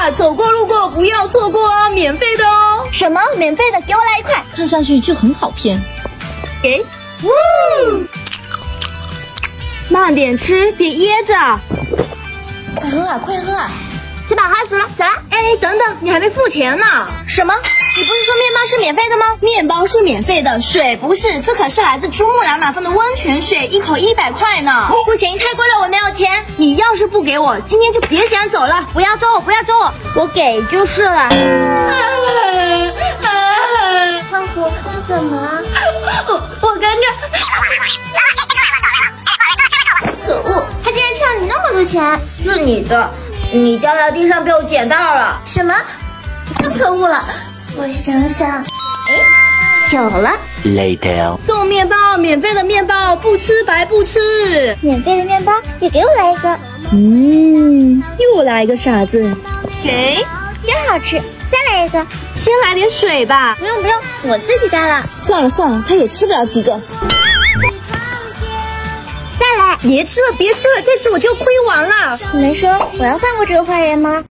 啦，走过路过不要错过哦，免费的哦。 什么免费的？给我来1块。 看上去就很好骗。 给，慢点吃，别噎着。 快喝啊，快喝啊！吃饱好走了，走了。 哎，等等，你还没付钱呢。 什么？你不是说面包是免费的吗？ 面包是免费的，水不是，这可是来自珠穆朗玛峰的温泉水，1口100块呢。不行，太贵了，我没有钱。你要是不给我，今天就别想走了。 不要抓我，不要抓我，我给就是了。胖虎，你怎么了？ 我刚刚…… 可恶，他竟然骗了你那么多钱！ 是你的，你掉在地上被我捡到了。 什么？太可恶了！我想想，哎，有了。 Later， 送面包，免费的面包，不吃白不吃。 免费的面包，也给我来一个。 又来一个傻子。给， 真好吃，再来一个。 先来点水吧。 不用不用，我自己带了。 算了算了，他也吃不了几个。 再来。 别吃了，别吃了，再吃我就亏完了。 你们说我要放过这个坏人吗？